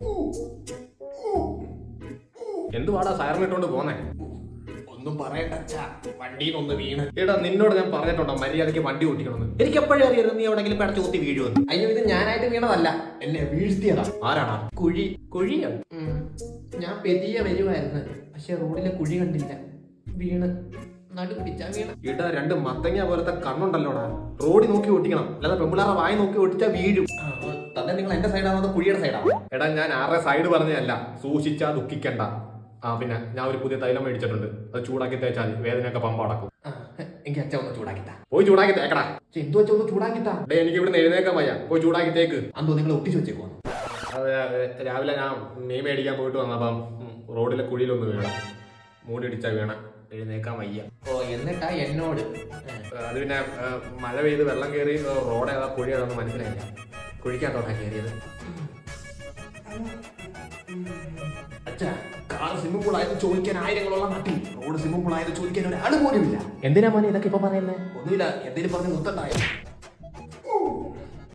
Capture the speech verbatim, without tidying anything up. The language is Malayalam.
എന്തുവാടാ സൈറനിട്ടോണ്ട് പോന്നേ? ഒന്നും പറയണ്ട അച്ഛാ, വണ്ടിയിലൊന്ന് വീണ്. എടാ നിന്നോട് ഞാൻ പറഞ്ഞിട്ടുണ്ടോ മര്യാദയ്ക്ക് വണ്ടി ഓടിക്കണമെന്ന്? എനിക്ക് എപ്പോഴും അറിയായിരുന്നു നീ എവിടെങ്കിലും പടച്ചു കുത്തി വീഴുമെന്ന്. അയ്യോ, ഇത് ഞാനായിട്ട് വീണതല്ല, എന്നെ വീഴ്ത്തിയതാ. ആരാടാ? കുഴി. കുഴിയോ? ഞാൻ പെരിയ വരുമായിരുന്നു, പക്ഷെ റോഡിലെ കുഴി കണ്ടില്ല, വീണ് നടു പിടിച്ചാ വീണ്. ഇടാ രണ്ട് മത്തങ്ങ പോലത്തെ കണ്ണുണ്ടല്ലോടാ, റോഡിൽ നോക്കി ഓടിക്കണം, അല്ലാതെ പെമ്പിളാറെ വായി നോക്കി ഓടിച്ചാ വീഴും. തന്നെ നിങ്ങൾ എന്റെ സൈഡാണോ അതോ കുഴിയുടെ സൈഡാണോ? എടാ ഞാൻ ആരുടെ സൈഡ് പറഞ്ഞതല്ല, സൂക്ഷിച്ചാ ദുഃഖിക്കണ്ട. ആ പിന്നെ ഞാൻ ഒരു പുതിയ തൈലം മേടിച്ചിട്ടുണ്ട്, അത് ചൂടാക്കി തേച്ചാൽ വേദനയൊക്കെ പമ്പ അടക്കും. എനിക്ക് അച്ഛൻ ഒന്ന് ചൂടാക്കിത്താ. പോയി ചൂടാക്കി തേക്കടാ. എന്തോ അച്ഛൻ ഒന്ന് ചൂടാക്കിത്താ. ഡേ എനിക്ക് ഇവിടെ എഴുന്നേക്കാൻ വയ്യ, പോയി ചൂടാക്കി തേക്ക്. അന്തോ നിങ്ങൾ ഒട്ടിച്ചു വെച്ചേക്കോ? രാവിലെ ഞാൻ മീൻ മേടിക്കാൻ പോയിട്ട് വന്നപ്പം റോഡിലെ കുഴിയിലൊന്ന് വീണ, മൂടി ഇടിച്ചാ വീണ, എഴുന്നേക്കാൻ വയ്യ. ഓ എന്നിട്ടാ എന്നോട്? അത് പിന്നെ മഴ പെയ്ത് വെള്ളം കയറി റോഡ് ഏതാ കുഴി ഏതാന്ന് മനസ്സിലായില്ല, കുഴിക്കകത്തോട്ടാ കയറിയത്. അച്ഛാ, കാർ സ്വിമ്മിംഗ് പൂൾ ആയത് ചോദിക്കാൻ ആയിരങ്ങളുള്ള നാട്ടിൽ റോഡ് സ്വിമ്മിംഗ് പൂൾ ആയത് ചോദിക്കാൻ ഒരാൾ പോലും ഇല്ല. എന്തിനാ മോനെ ഇതൊക്കെ ഇപ്പൊ പറയുന്നത്? ഒന്നുമില്ല, എന്തെങ്കിലും പറഞ്ഞ് നിർത്തണ്ടായോ?